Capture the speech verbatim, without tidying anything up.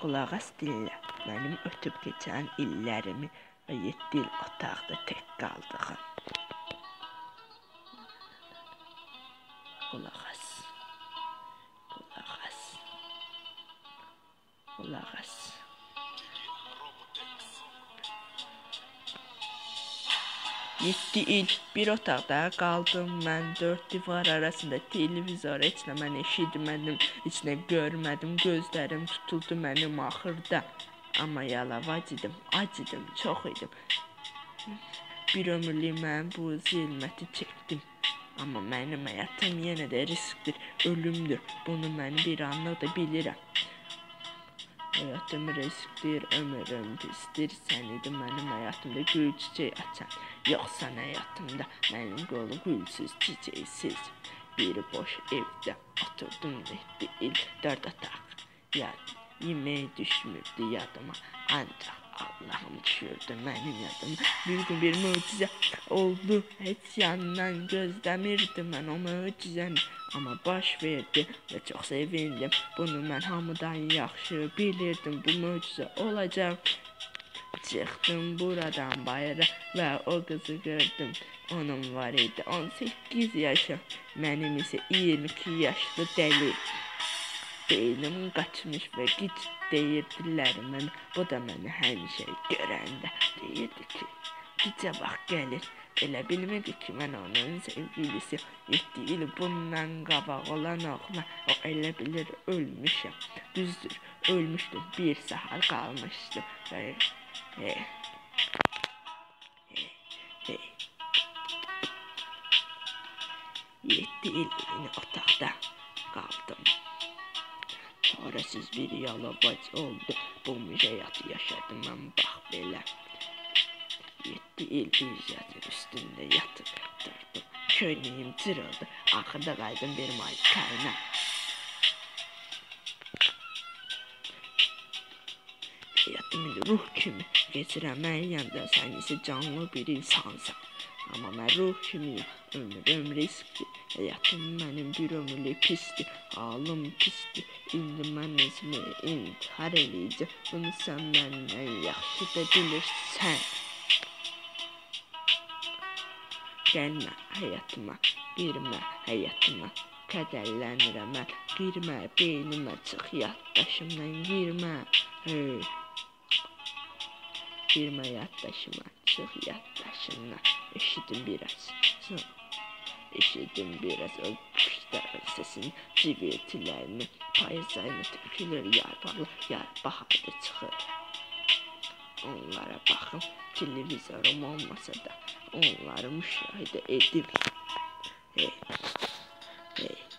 Qulaq as, dinlə. Mənim ötüb keçən illərimi və yeddi il otaqda tək qaldığım. Qulaq as. Qulaq as. Qulaq as. Yeddi il bir otaqda qaldım mən, dörd divar arasında televizor, heç nə mən eşitmədim, heç nə görmədim, gözlərim tutuldu mənim axırda. Amma yalavac idim, ac idim, çox idim. Bir ömürlük mən bu zilməti çəkdim. Amma mənim həyatım yenə də riskdir, ölümdür. Bunu mən bir anlıqda bilirəm. Həyatım riskdir, ömrüm pisdir. Sən idin mənim həyatımda gül çiçək açan. Yoxsan həyatımda mənim qolu gülsüz, çiçəksiz. Bir boş evdə oturdum yeddi il, dörd otaq. Yad, yemək düşmürdü yadıma, ancaq Allahım düşürdü mənim yadıma. Bir gün bir möcüzə oldu, heç yandan gözləmirdim mən o möcüzəni. Amma baş verdi və çox sevindim. Bunu mən hamıdan yaxşı bilirdim, bu möcüzə olacaq. Çıxdım buradan bayıra və o qızı gördüm. Onun var idi on səkkiz yaşı, mənim isə iyirmi iki yaşlı dəli. Beynim qaçmış və gic deyirdilər mən. Bu da məni həmişə görəndə deyirdi ki, gecə vaxt gəlir. Elə bilmirdi ki, mən onun sevgilisi. Yeddi il bundan qabaq olan oğlan, o elə bilir ölmüşəm. Düzdür, ölmüşdüm, bir səhər qalmışdım. Hey, hey, hey, hey. Yeddi il yeni otaqda qaldım. Çarəsiz bir yalavac oldu, bu həyatı yaşadım mən bax belə. Yeddi il bir yatır üstündə yatıb durdum, köynəyim cırıldı, axırda qaydım bir malikayına. Həyatım indi ruh kimi geçirəm mən yanında, sən isə canlı bir insansan. Amma mən ruh kimiyim, ömrüm riskdir, həyatım mənim bir ömürlük pisdir, halım pisdir. İndi mən özümü intihar eləyəcəm, bunu sən məndən yaxşı da bilirsən. Gəlmə həyatıma, girmə həyatıma, kədərlənirəm mən, girmə beynimə, çıx yaddaşımdan, girmə, hey. Girmə yaddaşıma, çıx yaddaşımdan, eşidim biraz, eşidim biraz o kuşların sesini, civirtilərini, payız ayını tökülür, yarparlı, yar baharda çıxır. Onlara baxım, televizorum olmasa da onları müşahidə edim. Hey, hey.